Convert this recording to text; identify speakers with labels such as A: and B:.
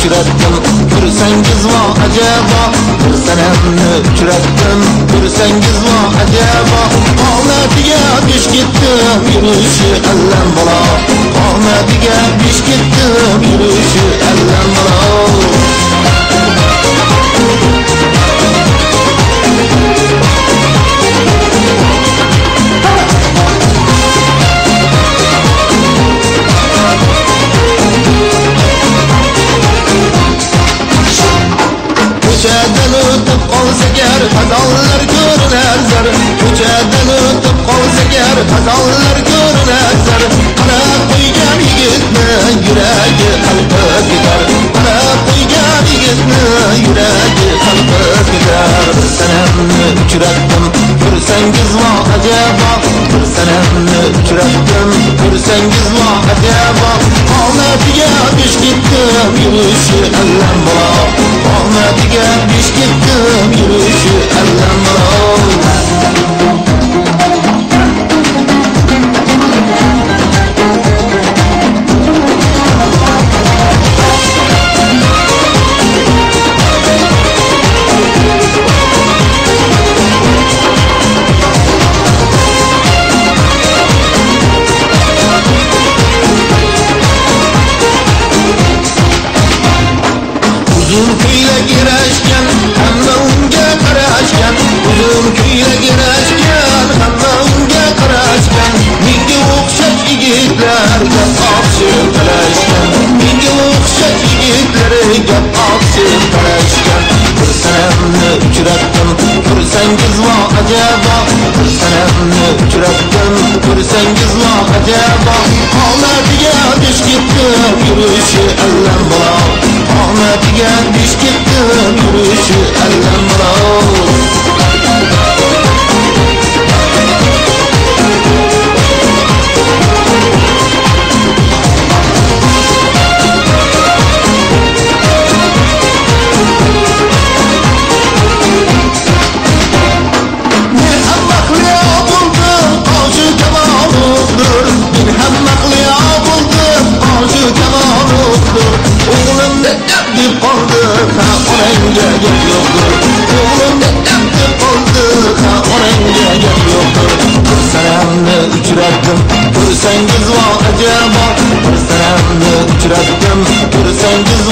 A: uchratdim, ko'rsangiz vo ajabo. Bir sanamni uchratdim, ko'rsangiz vo ajabo. Omadiga besh ketdim, yurishi allam bola. Omadiga besh ketdim, yurishi allam bola. Ko'chadan o'tib qolsa gar xazonlar ko'rinar zar. Ko'chadan o'tib qolsa gar xazonlar ko'rinar zar. Qarab qo'ygan yigitni yuragi qalbi ketar. Qarab qo'ygan yigitni yuragi qalbi ketar. Bir sanamni uchratdim, ko'rsangiz vo ajabo. Bir sanamni uchratdim, ko'rsangiz vo ajabo. Omadiga besh ketdim, yurishi allam bola. Omadiga besh ketdim, yurishi allam bola. Uzun ko'ylak yarashgan, hamma unga qarashgan. Uzun ko'ylak yarashgan, hamma unga qarashgan. Menga o'xshash yigitlarga oqshib qarashgan. Menga o'xshash yigitlarga oqshib qarashgan. Bir sanamni uchratdim, ko'rsangiz vo ajabo. Bir sanamni uchratdim, ko'rsangiz vo ajabo. Omadiga besh ketdim, yurishi allam bola. Omadiga besh ketdim, yurishi allam bola. Ko'rsangiz vo ajabo. Bir sanamni uchratdim, ko'rsangiz